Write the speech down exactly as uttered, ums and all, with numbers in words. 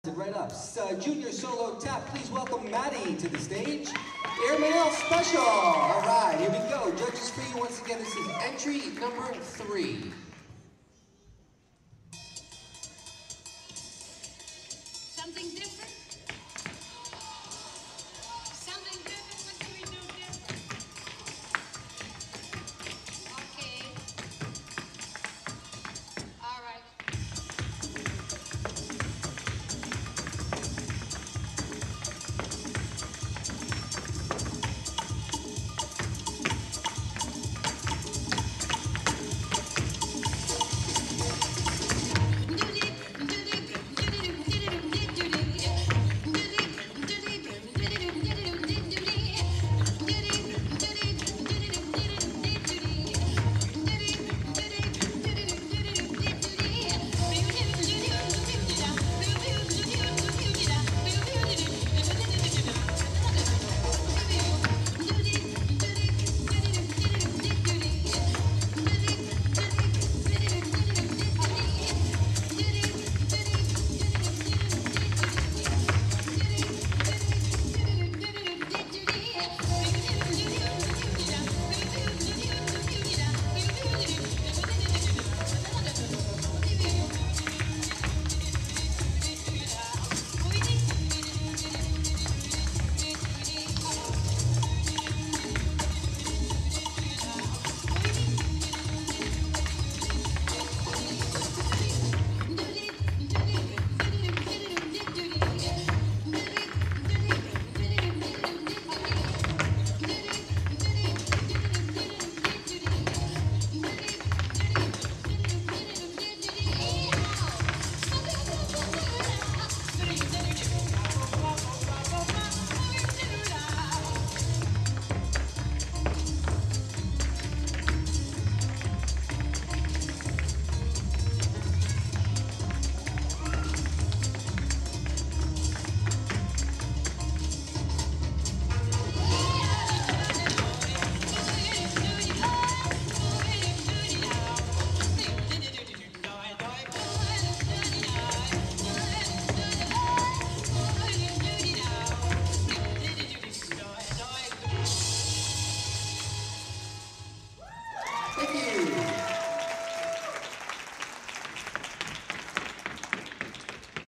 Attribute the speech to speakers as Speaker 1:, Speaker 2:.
Speaker 1: Right up. Uh, junior solo tap, please welcome Maddie to the stage. Airmail Special. All right, here we go. Judges for you once again. This is entry number three.